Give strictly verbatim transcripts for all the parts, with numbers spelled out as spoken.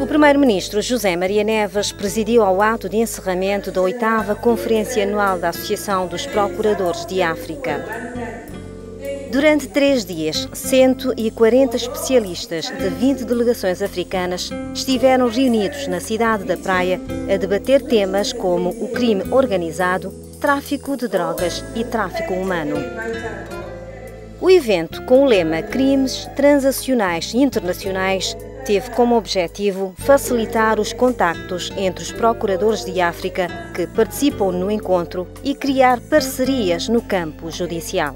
O primeiro-ministro José Maria Neves presidiu ao ato de encerramento da oitava Conferência Anual da Associação dos Procuradores de África. Durante três dias, cento e quarenta especialistas de vinte delegações africanas estiveram reunidos na cidade da Praia a debater temas como o crime organizado, tráfico de drogas e tráfico humano. O evento, com o lema Crimes Transacionais Internacionais, teve como objetivo facilitar os contactos entre os procuradores de África que participam no encontro e criar parcerias no campo judicial.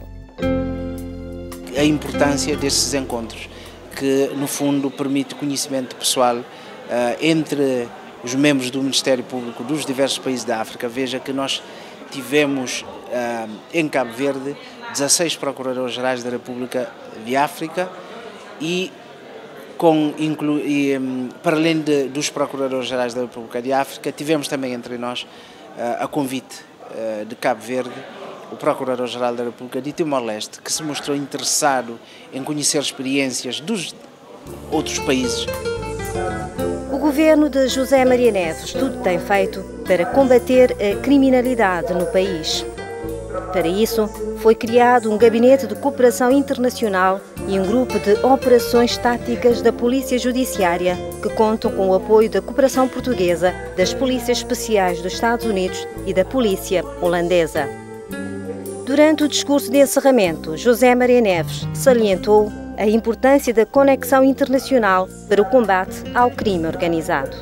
A importância destes encontros, que no fundo permite conhecimento pessoal uh, entre os membros do Ministério Público dos diversos países da África. Veja que nós tivemos uh, em Cabo Verde dezasseis Procuradores-Gerais da República de África e, com, inclu, e um, para além de, dos Procuradores-Gerais da República de África, tivemos também entre nós, uh, a convite uh, de Cabo Verde, o Procurador-Geral da República de Timor-Leste, que se mostrou interessado em conhecer experiências dos outros países. O governo de José Maria Neves tudo tem feito para combater a criminalidade no país. Para isso, foi criado um gabinete de cooperação internacional e um grupo de operações táticas da Polícia Judiciária, que contam com o apoio da cooperação portuguesa, das Polícias Especiais dos Estados Unidos e da Polícia holandesa. Durante o discurso de encerramento, José Maria Neves salientou a importância da conexão internacional para o combate ao crime organizado.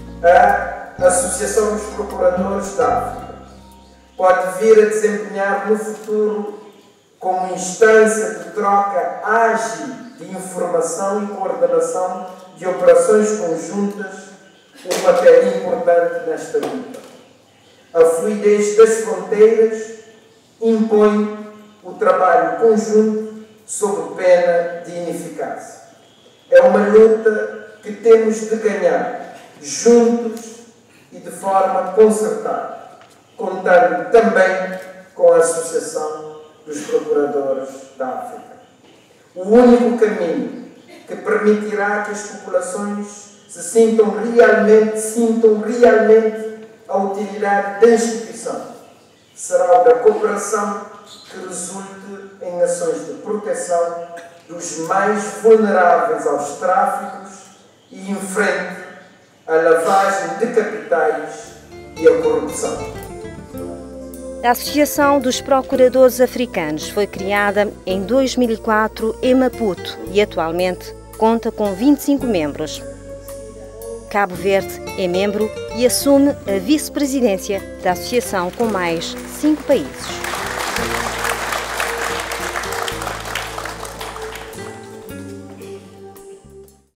A Associação dos Procuradores da África pode vir a desempenhar no futuro como instância de troca ágil de informação e coordenação de operações conjuntas um papel importante nesta luta. A fluidez das fronteiras impõe o trabalho conjunto sob pena de ineficácia. É uma luta que temos de ganhar juntos e de forma concertada, contando também com a Associação dos Procuradores da África. O único caminho que permitirá que as populações se sintam realmente, sintam realmente a utilidade da instituição será o da cooperação que resulte em ações de proteção dos mais vulneráveis aos tráficos e enfrente a lavagem de capitais e a corrupção. A Associação dos Procuradores Africanos foi criada em dois mil e quatro em Maputo e atualmente conta com vinte e cinco membros. Cabo Verde é membro e assume a vice-presidência da associação com mais cinco países.